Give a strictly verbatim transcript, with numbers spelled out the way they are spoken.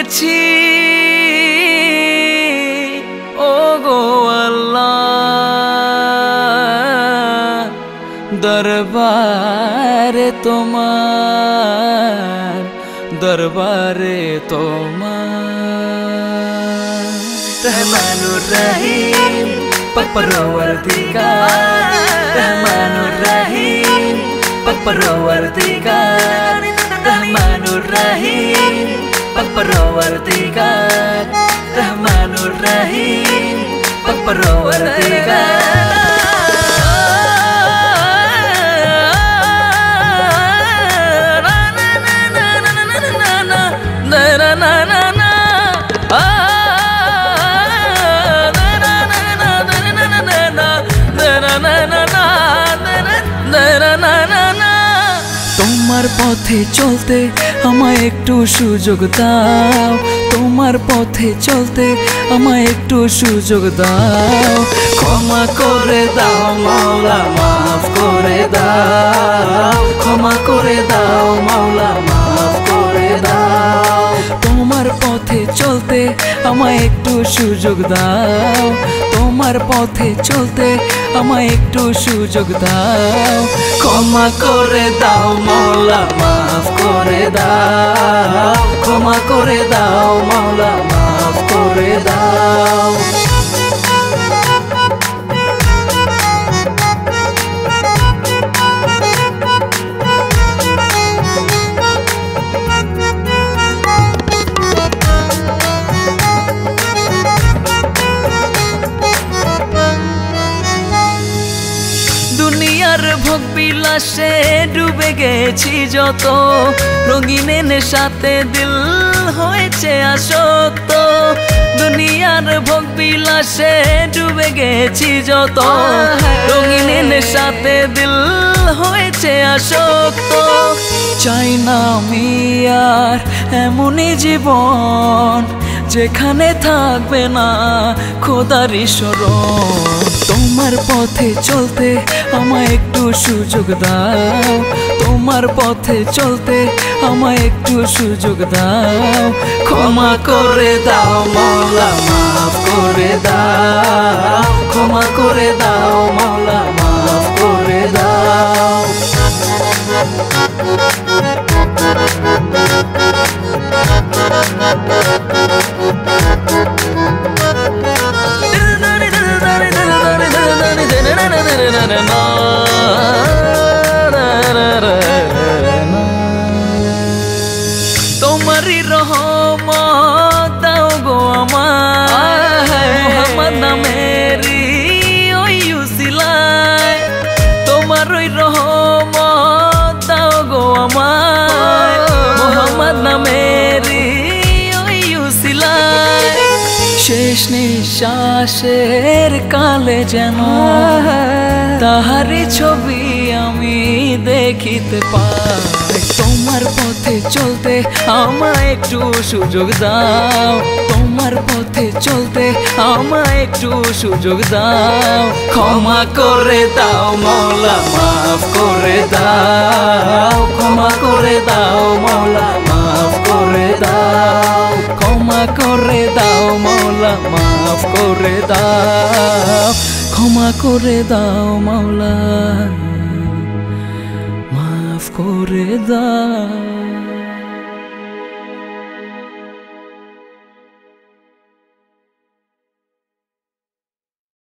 গেছি ও গো আল্লাহ দরবারে তোমার দরবারে তোমার রহমানুর রহিম পাক পরওয়ারদিগার রহমানুর রহিম পাক পরওয়ারদিগার রহমানুর রহিম পাক পরওয়ারদিগার রহমানুর রহিম পাক পরওয়ারদিগার তোমার পথে চলতে আমায় একটু সুযোগ দাও তোমার পথে চলতে আমায় একটু সুযোগ দাও ক্ষমা করে দাও মাওলা মাফ করে দাও ক্ষমা করে দাও মাওলা মাফ করে দাও তোমার পথে চলতে আমায় একটু সুযোগ দাও তোমার পথে চলতে আমায় একটু সুযোগ দাও ক্ষমা করে দাও মাওলা মাফ করে দাও ক্ষমা করে দাও মাওলা মাফ করে দাও দুনিয়ার ভোগ বিলাসে ডুবে গেছি যত রঙিনে নেশাতে দিল হয়েছে আসক্ত দুনিয়ার ভোগ বিলাসে ডুবে গেছি যত রঙিনে নেশাতে দিল হয়েছে আসক্ত চাই না আমি আর এমনই জীবন যেখানে থাকবে না খোদার শরণ তোমার পথে চলতে আমায় একটু সুযোগ দাও তোমার পথে চলতে আমায় একটু সুযোগ দাও ক্ষমা করে দাও মাওলা মাফ করে দাও ক্ষমা করে দাও মাওলা মাফ করে দাও তোমারি রহমত দাও গো আমায় মুহাম্মদ নামেরি ওই উসিলায় তোমার ওই রহমত দাও গো আমায় মুহাম্মদ নামেরি ওই উসিলায় শেষ নিঃশ্বাসের কালে যেন তাহারি ছবি আমি দেখিতে পাই তোমার পথে চলতে আমায় একটু সুযোগ দাও তোমার পথে চলতে আমায় একটু সুযোগ দাও ক্ষমা করে দাও মাওলা মাফ করে দাও ক্ষমা করে দাও মাওলা মাফ করে দাও ক্ষমা করে দাও মাওলা মাফ করে দাও ক্ষমা করে দাও মাওলা মাফ করে দাও।